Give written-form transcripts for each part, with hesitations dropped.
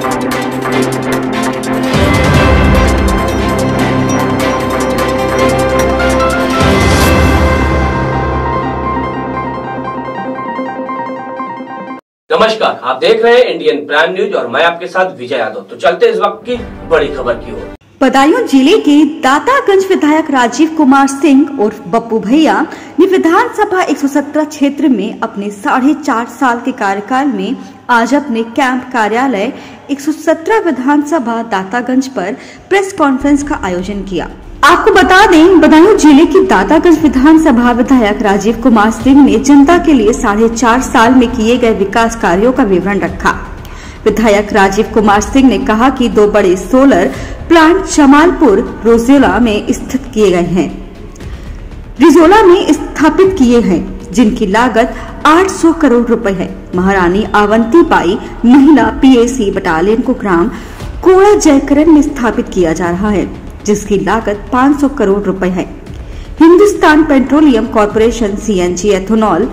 नमस्कार, आप देख रहे हैं इंडियन प्राइम न्यूज और मैं आपके साथ विजय यादव। तो चलते इस वक्त की बड़ी खबर की ओर। बदायूं जिले के दातागंज विधायक राजीव कुमार सिंह और बप्पू भैया ने विधानसभा 117 क्षेत्र में अपने 4.5 साल के कार्यकाल में आज अपने कैंप कार्यालय 117 विधानसभा दातागंज पर प्रेस कॉन्फ्रेंस का आयोजन किया। आपको बता दें, बदायूं जिले की दातागंज विधानसभा विधायक राजीव कुमार सिंह ने जनता के लिए 4.5 साल में किए गए विकास कार्यों का विवरण रखा। विधायक राजीव कुमार सिंह ने कहा कि 2 बड़े सोलर प्लांट जमालपुर रोजेला में स्थित किए गए हैं, रिजोला में स्थापित किए हैं, जिनकी लागत 800 करोड़ रुपए है। महारानी अवंतीबाई महिला पीएसी बटालियन को ग्राम कोड़ा जयकरण में स्थापित किया जा रहा है, जिसकी लागत 500 करोड़ रुपए है। Hindustan petroleum corporation CNG ethanol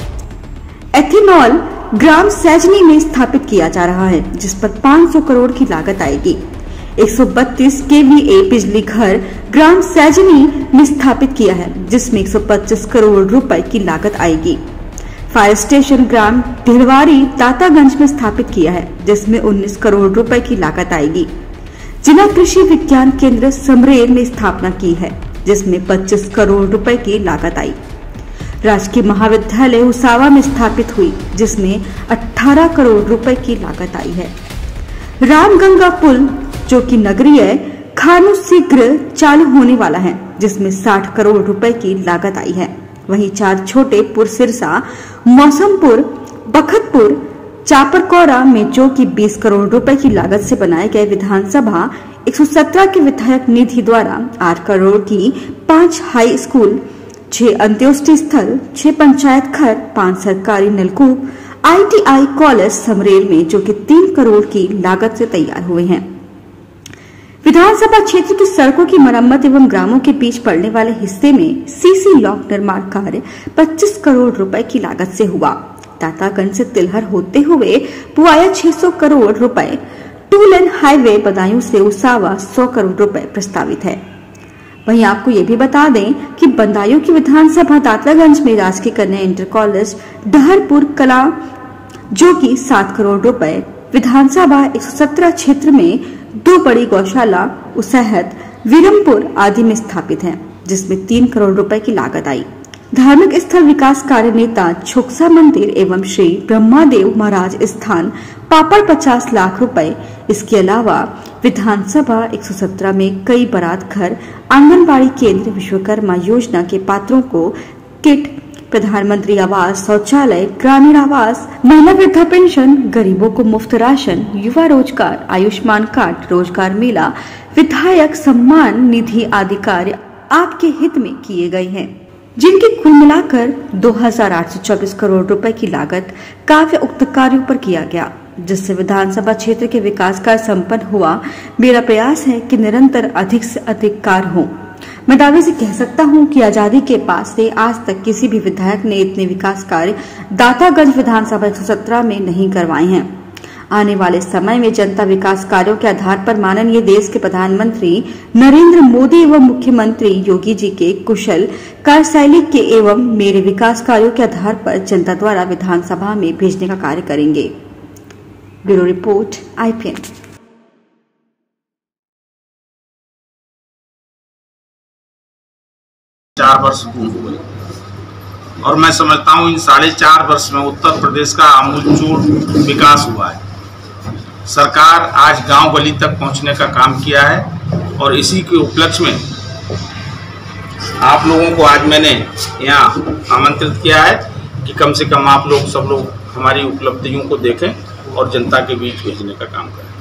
ग्राम सैजनी में स्थापित किया जा रहा है, जिस पर 500 करोड़ की लागत आएगी। 132 केवीए बिजली घर ग्राम सैजनी में स्थापित किया है, जिसमें 125 करोड़ रुपए की लागत आएगी। फायर स्टेशन ग्राम ढिलवारी दातागंज में स्थापित किया है, जिसमें 19 करोड़ रुपए की लागत आएगी। जिला कृषि विज्ञान केंद्र समरेर में स्थापना की है, जिसमें 25 करोड़ रुपए की लागत आई। राजकीय महाविद्यालय उसावा में स्थापित हुई, जिसमें 18 करोड़ रुपए की लागत आई है। रामगंगा पुल जो कि नगरीय खानू शीघ्र चालू होने वाला है, जिसमें 60 करोड़ रुपए की लागत आई है। वहीं 4 छोटे पुल सिरसा, मौसमपुर, बखतपुर, चापरकौरा में जो कि 20 करोड़ रुपए की लागत से बनाए गए विधानसभा 117 के विधायक निधि द्वारा 8 करोड़ की 5 हाई स्कूल, 6 अंत्योष्टि स्थल, 6 पंचायत घर, 5 सरकारी नलकूप, ITI कॉलेज समरेर में जो कि 3 करोड़ की लागत से तैयार हुए हैं। विधानसभा क्षेत्र की सड़कों की मरम्मत एवं ग्रामों के बीच पड़ने वाले हिस्से में सीसी लॉक निर्माण कार्य 25 करोड़ रुपए की लागत से हुआ। दातागंज से तिलहर होते हुए पुआया 600 करोड़ रुपए, 2 लेन हाईवे बदायूं से उसावा 100 करोड़ रुपए प्रस्तावित है। वहीं आपको ये भी बता दें कि बदायूं की विधानसभा दातागंज में राजकीय कन्या इंटर कॉलेज डहरपुर कला जो कि 7 करोड़ रुपए, विधानसभा 117 क्षेत्र में 2 बड़ी गौशाला उसहत विरमपुर आदि में स्थापित है, जिसमें 3 करोड़ रुपए की लागत आई। धार्मिक स्थल विकास कार्य नेता छोकसा मंदिर एवं श्री ब्रह्मादेव महाराज स्थान पापड़ 50 लाख रुपए। इसके अलावा विधानसभा 117 में कई बारात घर, आंगनबाड़ी केंद्र, विश्वकर्मा योजना के पात्रों को किट, प्रधानमंत्री आवास, शौचालय, ग्रामीण आवास, महिला वृद्धा पेंशन, गरीबों को मुफ्त राशन, युवा रोजगार, आयुष्मान कार्ड, रोजगार मेला, विधायक सम्मान निधि आदि कार्य आपके हित में किए गए हैं, जिनके कुल मिलाकर 2824 करोड़ रुपए की लागत काव्य उक्त कार्यों पर किया गया, जिससे विधानसभा क्षेत्र के विकास कार्य संपन्न हुआ। मेरा प्रयास है कि निरंतर अधिक से अधिक कार्य हो। मैं दावे से कह सकता हूं कि आजादी के पास से आज तक किसी भी विधायक ने इतने विकास कार्य दातागंज विधानसभा 117 में नहीं करवाए हैं। आने वाले समय में जनता विकास कार्यों के आधार पर माननीय देश के प्रधानमंत्री नरेंद्र मोदी एवं मुख्यमंत्री योगी जी के कुशल कार्यशैली के एवं मेरे विकास कार्यों के आधार पर जनता द्वारा विधानसभा में भेजने का कार्य करेंगे। Bureau report IPN। 4 वर्ष पूर्ण हुए और मैं समझता हूँ इन 4.5 वर्ष में उत्तर प्रदेश का आमूलचूल विकास हुआ है। सरकार आज गांव गली तक पहुंचने का काम किया है और इसी के उपलक्ष्य में आप लोगों को आज मैंने यहाँ आमंत्रित किया है कि कम से कम आप लोग सब लोग हमारी उपलब्धियों को देखें और जनता के बीच भेजने का काम करें।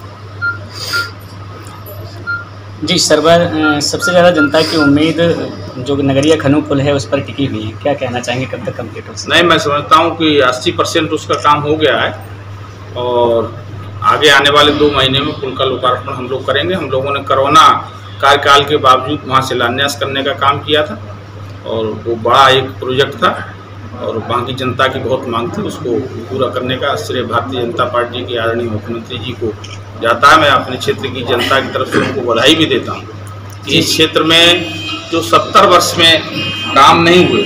जी सबसे ज़्यादा जनता की उम्मीद जो नगरीय खनू पुल है उस पर टिकी हुई है, क्या कहना चाहेंगे, कब तक कंप्लीट हो सकता है? नहीं, मैं समझता हूँ कि 80% उसका काम हो गया है और आगे आने वाले 2 महीने में पुल का लोकार्पण हम लोग करेंगे। हम लोगों ने कोरोना कार्यकाल के बावजूद वहाँ शिलान्यास करने का काम किया था और वो बड़ा एक प्रोजेक्ट था और वहाँ की जनता की बहुत मांग थी, उसको पूरा करने का श्रेय भारतीय जनता पार्टी के आदरणीय मुख्यमंत्री जी को जाता है। मैं अपने क्षेत्र की जनता की तरफ से उनको बधाई भी देता हूँ कि इस क्षेत्र में जो 70 वर्ष में काम नहीं हुए,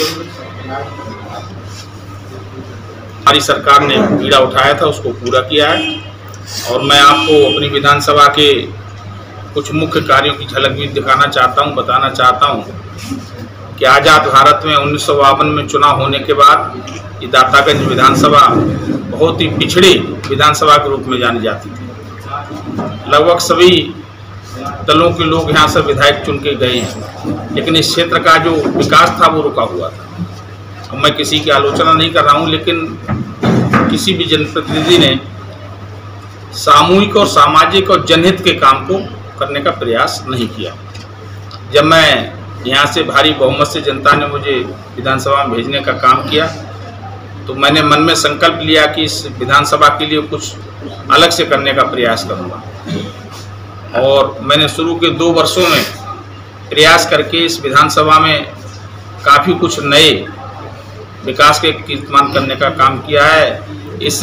हमारी सरकार ने बीड़ा उठाया था, उसको पूरा किया है। और मैं आपको अपनी विधानसभा के कुछ मुख्य कार्यों की झलक भी दिखाना चाहता हूं, बताना चाहता हूं कि आज़ाद भारत में 1952 में चुनाव होने के बाद ये दातागंज विधानसभा बहुत ही पिछड़ी विधानसभा के रूप में जानी जाती थी। लगभग सभी दलों के लोग यहाँ से विधायक चुन के गए हैं, लेकिन इस क्षेत्र का जो विकास था वो रुका हुआ था। अब मैं किसी की आलोचना नहीं कर रहा हूँ, लेकिन किसी भी जनप्रतिनिधि ने सामूहिक और सामाजिक और जनहित के काम को करने का प्रयास नहीं किया। जब मैं यहाँ से भारी बहुमत से जनता ने मुझे विधानसभा में भेजने का काम किया, तो मैंने मन में संकल्प लिया कि इस विधानसभा के लिए कुछ अलग से करने का प्रयास करूँगा। और मैंने शुरू के 2 वर्षों में प्रयास करके इस विधानसभा में काफ़ी कुछ नए विकास के कीर्तिमान करने का काम किया है। इस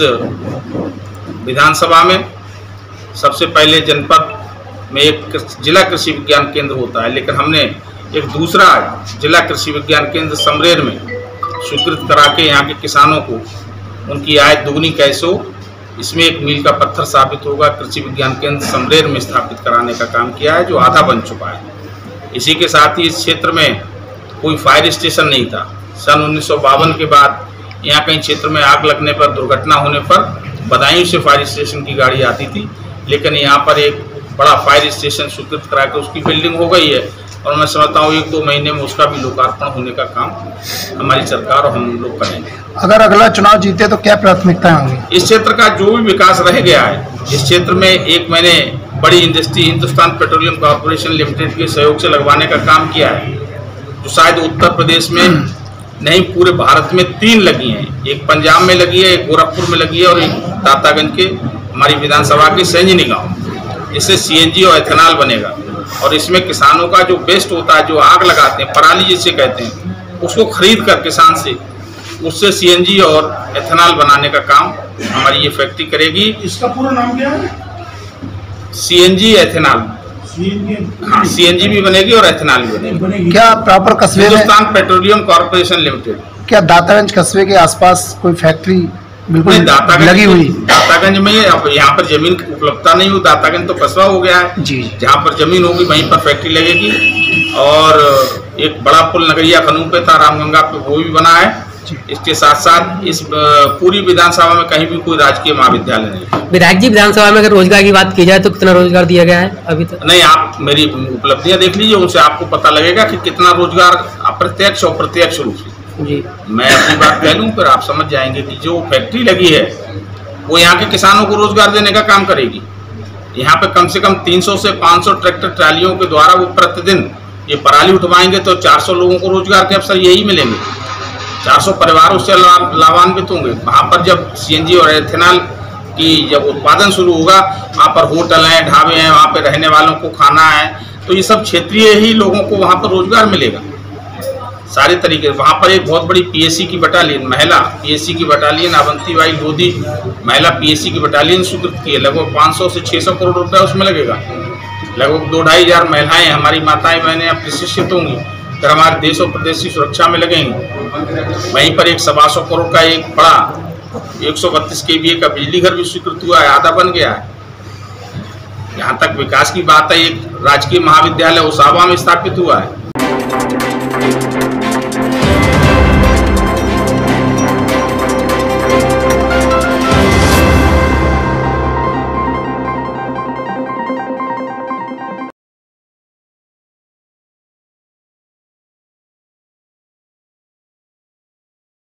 विधानसभा में सबसे पहले जनपद में एक जिला कृषि विज्ञान केंद्र होता है, लेकिन हमने एक दूसरा जिला कृषि विज्ञान केंद्र समरेर में स्वीकृत करा के यहाँ के किसानों को उनकी आय दुगनी कैसे हो, इसमें एक मील का पत्थर साबित होगा। कृषि विज्ञान केंद्र समरेर में स्थापित कराने का काम किया है, जो आधा बन चुका है। इसी के साथ ही इस क्षेत्र में कोई फायर स्टेशन नहीं था। सन 1952 के बाद यहाँ कहीं क्षेत्र में आग लगने पर, दुर्घटना होने पर बदायूं से फायर स्टेशन की गाड़ी आती थी, लेकिन यहाँ पर एक बड़ा फायर स्टेशन स्वीकृत करा के उसकी बिल्डिंग हो गई है। और मैं समझता हूँ 1-2 महीने में उसका भी लोकार्पण होने का काम हमारी सरकार और हम लोग करेंगे। अगर अगला चुनाव जीते तो क्या प्राथमिकताएं होंगी? इस क्षेत्र का जो भी विकास रह गया है, इस क्षेत्र में एक मैंने बड़ी industry Hindustan petroleum corporation limited के सहयोग से लगवाने का काम किया है, जो शायद उत्तर प्रदेश में नहीं पूरे भारत में 3 लगी हैं। एक पंजाब में लगी है, एक गोरखपुर में लगी है और एक दातागंज के हमारी विधानसभा के संजनी गाँव। इससे CNG और एथेनॉल बनेगा। और इसमें किसानों का जो वेस्ट होता है, जो आग लगाते हैं, पराली जिसे कहते हैं, उसको खरीद कर किसान से उससे CNG और एथेनॉल बनाने का काम हमारी ये फैक्ट्री करेगी। इसका पूरा नाम क्या है? CNG ethanol. हाँ, CNG भी बनेगी और एथेनॉल भी बनेगी। क्या प्रॉपर कस्बे हिंदुस्तान पेट्रोलियम कॉर्पोरेशन लिमिटेड। क्या दातागंज कस्बे के आसपास कोई फैक्ट्री बिल्कुल लगी हुई? दातागंज में अब यहाँ पर जमीन उपलब्धता नहीं हुई। दातागंज तो कस्बा हो गया है जी। जहाँ पर जमीन होगी वहीं पर फैक्ट्री लगेगी। और एक बड़ा पुल नगरिया खनून पे था, रामगंगा पे, वो भी बना है। इसके साथ साथ इस पूरी विधानसभा में कहीं भी कोई राजकीय महाविद्यालय नहीं। विधायक जी, विधानसभा में अगर रोजगार की बात की जाए तो कितना रोजगार दिया गया है अभी तक? नहीं, आप मेरी उपलब्धियां देख लीजिए, उनसे आपको पता लगेगा कि कितना रोजगार अप्रत्यक्ष और प्रत्यक्ष रूप से। जी, मैं अपनी बात कह लूँ, फिर आप समझ जाएंगे कि जो फैक्ट्री लगी है वो यहाँ के किसानों को रोजगार देने का काम करेगी। यहाँ पे कम से कम 300 से 500 ट्रैक्टर ट्रालियों के द्वारा वो प्रतिदिन ये पराली उठवाएंगे, तो 400 लोगों को रोजगार के अवसर यही मिलेंगे। 400 परिवार उससे लाभान्वित होंगे। वहाँ पर जब CNG और एथेनॉल की जब उत्पादन शुरू होगा, वहाँ पर होटल हैं, ढाबे हैं, वहाँ पर रहने वालों को खाना है, तो ये सब क्षेत्रीय ही लोगों को वहाँ पर रोजगार मिलेगा सारे तरीके। वहाँ पर एक बहुत बड़ी PSC की बटालियन, महिला PSC की बटालियन अवंतीबाई लोधी महिला PSC की बटालियन स्वीकृत की है। लगभग 500 से 600 करोड़ रुपया उसमें लगेगा। लगभग 2-2.5 हज़ार महिलाएं, हमारी माताएं बहनें अब प्रशिक्षित होंगी, फिर हमारे देश और प्रदेश की सुरक्षा में लगेंगे। वहीं पर एक 125 करोड़ का एक बड़ा 132 kVA का बिजली घर भी स्वीकृत हुआ है, आधा बन गया है। यहाँ तक विकास की बात है, एक राजकीय महाविद्यालय उसावा में स्थापित हुआ है।